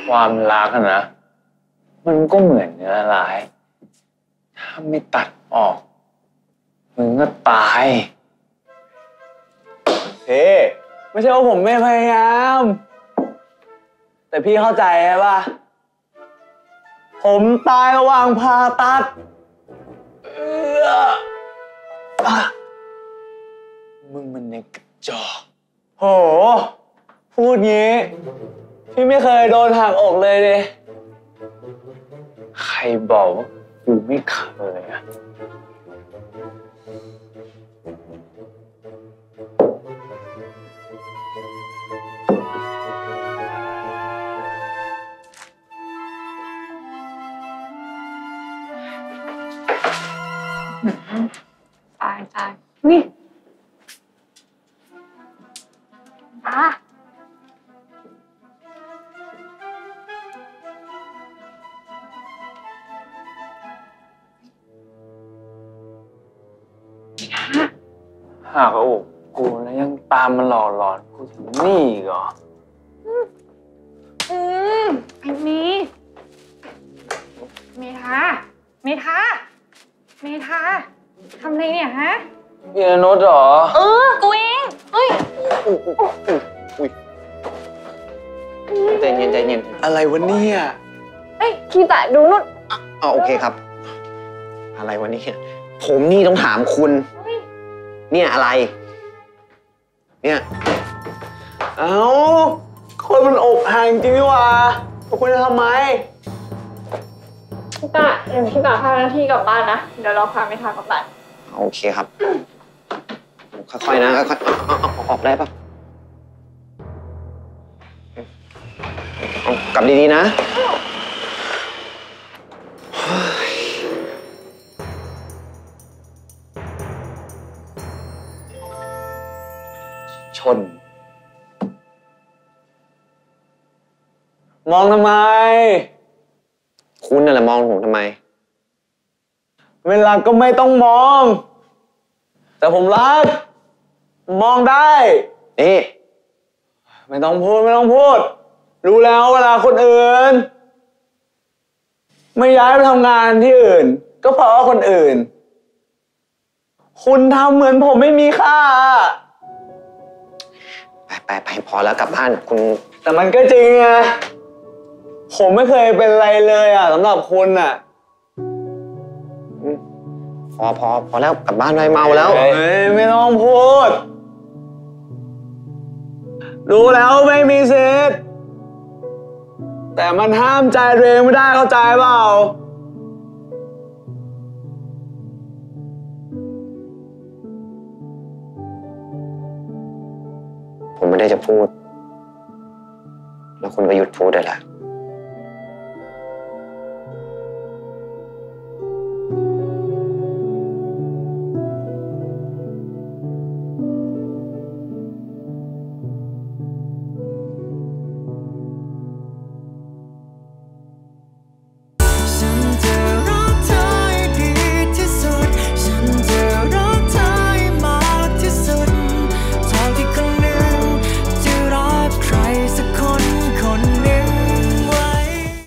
ความรักนะมันก็เหมือนเนื้อร้ายถ้าไม่ตัดออกมึงก็ตายเฮ้ไม่ใช่ว่าผมไม่พยายามแต่พี่เข้าใจใช่ปะผมตายระหว่างผ่าตัดมึงมันเน็กกระจอกโหพูดงี้พี่ไม่เคยโดนหักอกเลยดิใครบอกว่ากูไม่เคยอะตายนี่หากอกกูแล้วยังตามมันหล่อหลอนกูถึงนี่อีกเหรอไอ้เมธาทำอะไรเนี่ยฮะเปียโนเหรอกูเองเฮ้ยใจเย็นอะไรวะเนี่ยคีตะดูนู่นโอเคครับอะไรวะเนี่ยผมนี่ต้องถามคุณเนี่ยอะไรเนี่ยคนมันอกห่างจริงนี่หว่าคุณจะทำไมคีตะเดี๋ยวคีตะพาหน้าที่กลับบ้านนะเดี๋ยวเราพาเมธากลับบ้านโอเคครับค่อยๆนะค่อยๆออกได้ปะกลับดีๆนะชนมองทำไมคุณนั่นแหละมองผมทำไมเวลาก็ไม่ต้องมองแต่ผมรักมองได้นี่ไม่ต้องพูดรู้แล้วเวลาคนอื่นไม่ย้ายไปทำงานที่อื่นก็เพราะว่าคนอื่นคุณทำเหมือนผมไม่มีค่าไปพอแล้วกลับบ้านคุณแต่มันก็จริงไงผมไม่เคยเป็นอะไรเลยสำหรับคุณพอแล้วกลับบ้านไปเมาแล้วไม่ต้องพูดรู้แล้วไม่มีสิทธิ์แต่มันห้ามใจตัวเองไม่ได้เข้าใจเปล่าผมไม่ได้จะพูดแล้วคุณก็หยุดพูดได้ละ